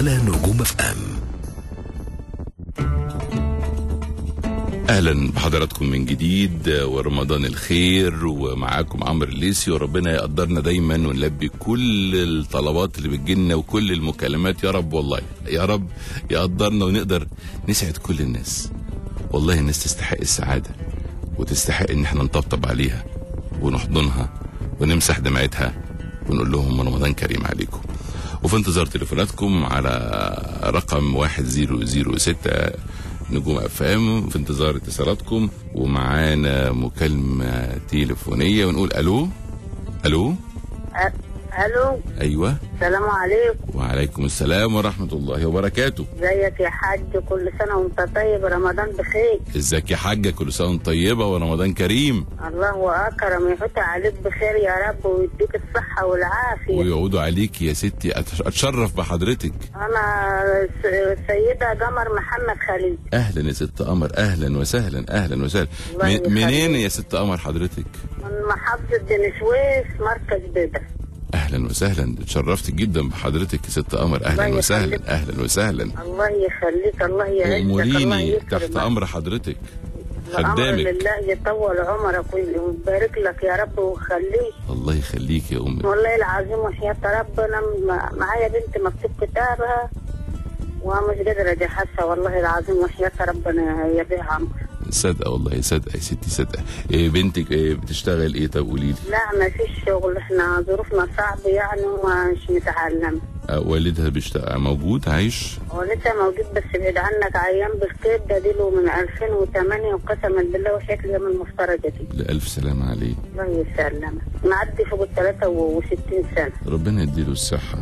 على نجوم اف ام. اهلا بحضراتكم من جديد ورمضان الخير، ومعاكم عمرو الليثي، وربنا يقدرنا دايما ونلبي كل الطلبات اللي بتجيلنا وكل المكالمات يا رب. والله يا رب يقدرنا ونقدر نسعد كل الناس. والله الناس تستحق السعادة وتستحق ان احنا نطبطب عليها ونحضنها ونمسح دمعتها ونقول لهم رمضان كريم عليكم. وفي انتظار تليفوناتكم على رقم 1006 نجوم اف ام، في انتظار اتصالاتكم. ومعانا مكالمة تليفونية ونقول الو. الو الو. ايوه، السلام عليكم. وعليكم السلام ورحمة الله وبركاته. ازيك يا حاج؟ كل سنة وانت طيب، رمضان بخير. ازيك يا حاجة؟ كل سنة وانت طيبة ورمضان كريم. الله اكرم، يحط عليك بخير يا رب ويديك الصحة والعافية ويعودوا عليك يا ستي. اتشرف بحضرتك. انا السيدة قمر محمد خليل. اهلا يا ست قمر، اهلا وسهلا اهلا وسهلا. منين يا ست قمر حضرتك؟ من محافظة بني سويف، مركز بدر. اهلا وسهلا، اتشرفت جدا بحضرتك يا ست قمر. اهلا وسهلا اهلا وسهلا. الله يخليك، الله يعزك، واموريني تحت امر حضرتك، خدامك. لله يطول عمرك ويبارك لك يا رب ويخليك. الله يخليك يا امي. والله العظيم وحياة ربنا معايا بنت مكتوب كتابها ومش قادرة اجهزها، والله العظيم وحياة ربنا يا بيه عمرو. صدقه والله، صدقه يا ستي، صدقه. بنتك بتشتغل ايه؟ طب قولي لي. لا ما فيش شغل، احنا ظروفنا صعبه يعني ومش متعلمه. والدها بيشتغل موجود عايش؟ والدها موجود بس بعيد عنك، عيان بالكيد ده ديله من 2008 وقسما بالله وحياة اليوم المفترجه دي. الف سلامه عليه. الله يسلمك. معدي فوق ال 63 سنه. ربنا يديله الصحه.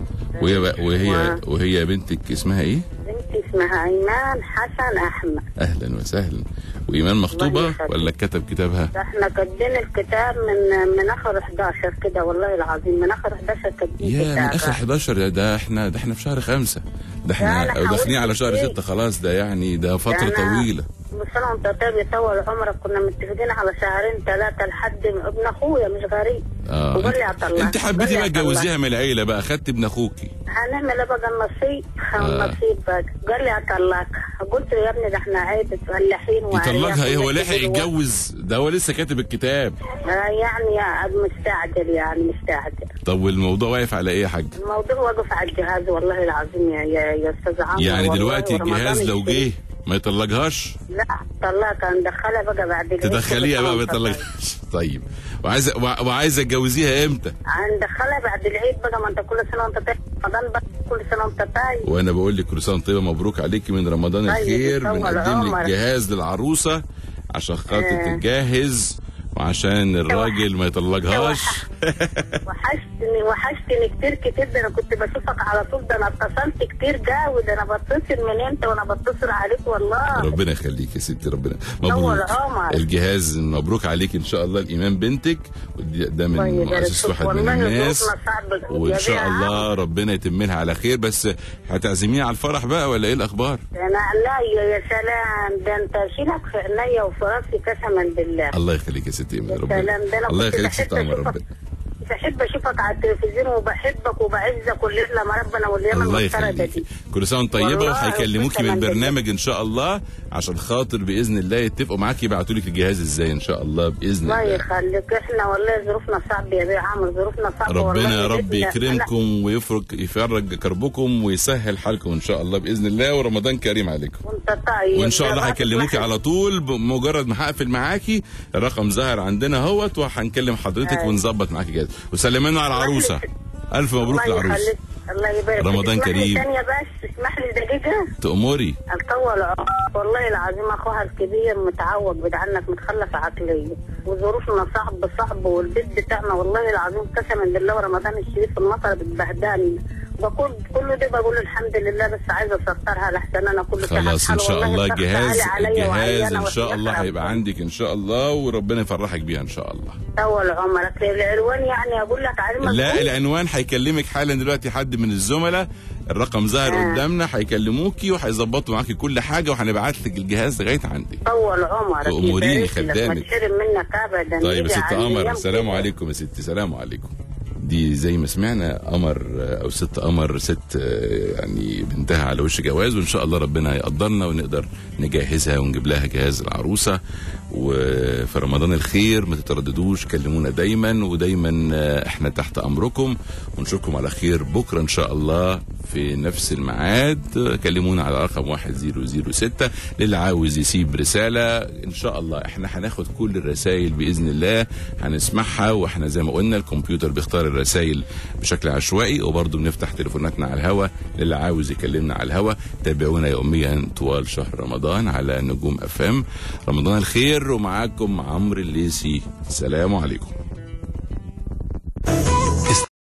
وهي بنتك اسمها ايه؟ بنتي اسمها ايمان حسن احمد. اهلا وسهلا. وايمان مخطوبه ولا كتب كتابها؟ احنا كاتبين الكتاب من اخر 11 كده، والله العظيم من اخر 11 كاتبين يا من اخر 11. ده احنا في شهر 5، ده احنا داخلين على شهر 6 خلاص. ده يعني ده فتره طويله. بس انا وانت طيب يطول عمرك، كنا متفقين على شهرين 3 لحد ابن اخويا مش غريب. وقال لي اطلع. انت حبيتي بقى تجوزيها من العيله بقى، خدت ابن اخوكي. هنعمل بقى النصيب. النصيب بقى. قال لي اطلعك. قلت له يا ابني ده احنا عيب فلاحين يطلقها ايه؟ هو لحق يتجوز؟ ده هو لسه كاتب الكتاب. يعني مستعجل، يعني مستعجل. طب والموضوع واقف على ايه يا حاج؟ الموضوع واقف على الجهاز، والله العظيم يا استاذ عمرو. يعني دلوقتي الجهاز لو جه ما يطلقهاش؟ لا طلقها، ندخلها بقى بعد العيد. تدخليها بقى ما يطلقهاش. طيب وعايزه تجوزيها امتى؟ هندخلها بعد العيد بقى، ما انت كل سنه وانت طيب، رمضان بقى كل سنه وانت طيب. وانا بقول لك كل سنه طيبه، مبروك عليكي من رمضان الخير. بنقدم لك جهاز للعروسه عشان خاطر تتجهز وعشان الراجل ما يطلقهاش. وحشتني كتير. ده انا كنت بشوفك على طول، ده انا اتصلت كتير جاوي، ده انا بتصل من امتى وانا بتصل عليك والله. ربنا يخليك يا ستي، ربنا مبروك. الجهاز مبروك عليك ان شاء الله. الايمان بنتك ده من مؤسسة واحد من الناس، وان شاء الله ربنا يتم لها على خير. بس هتعزميها على الفرح بقى ولا ايه الاخبار؟ لا يا سلام، ده انت شيلك في عينيا وفي راسي قسما بالله. الله يخليك يا ستي، ربنا الله يخليك ست عمر. ربنا بحب اشوفك على التلفزيون وبحبك وبعزك والليل لما ربنا والايام المفترجه دي. كل سنه وانت طيبه، وهيكلموكي من برنامج ان شاء الله عشان خاطر باذن الله يتفقوا معاكي يبعتوا لك الجهاز ازاي ان شاء الله باذن الله. الله يخليك، احنا والله ظروفنا صعبه يا بيه عمرو، ظروفنا صعبه. ربنا يا رب يكرمكم ويفرج كربكم ويسهل حالكم ان شاء الله باذن الله، ورمضان كريم عليكم. وانت طيب. وان شاء الله هيكلموكي على طول بمجرد ما هقفل معاكي. الرقم ظاهر عندنا اهوت، وهنكلم حضرتك ونظبط معاكي جهاز. وسلمنا على العروسه. الف مبروك للعروسه. الله يبارك. رمضان كريم. ثانيه بس، اسمح لي دقيقه. تأمري. الطول والله العظيم اخوها الكبير متعوق بعد عنك، متخلف عقليه، وظروفنا صعب والبيت بتاعنا والله العظيم قسما بالله ورمضان الشريف المطر بتبهدلنا. بقول كل ده بقول الحمد لله، بس عايزه اسطرها لحسن انا كل سنه. خلاص ان شاء الله الجهاز ان شاء الله هيبقى عندك ان شاء الله، وربنا يفرحك بيها ان شاء الله. طول عمرك. العنوان يعني اقول لك عليه؟ لا العنوان هيكلمك حالا دلوقتي حد من الزملاء، الرقم ظاهر قدامنا، هيكلموكي وهيظبطوا معاكي كل حاجه، وهنبعت لك الجهاز لغايه عندك. طول عمرك. واموريني خدامك. ما تشرب منك ابدا. طيب يا ست قمر، السلام عليكم يا ستي، سلام عليكم. دي زي ما سمعنا قمر او ست قمر، ست يعني بنتها على وش جواز، وان شاء الله ربنا يقدرنا ونقدر نجهزها ونجيب لها جهاز العروسه. وفي رمضان الخير ما تترددوش، كلمونا دايما، ودايما احنا تحت امركم، ونشوفكم على خير بكره ان شاء الله في نفس الميعاد. كلمونا على رقم 1006 للي عاوز يسيب رساله. ان شاء الله احنا هناخد كل الرسائل باذن الله، هنسمعها، واحنا زي ما قلنا الكمبيوتر بيختار الرسائل بشكل عشوائي، وبرضه بنفتح تليفوناتنا على الهوا للي عاوز يكلمنا على الهوا. تابعونا يوميا طوال شهر رمضان على نجوم FM. رمضان الخير، ومعاكم عمرو الليثي، السلام عليكم.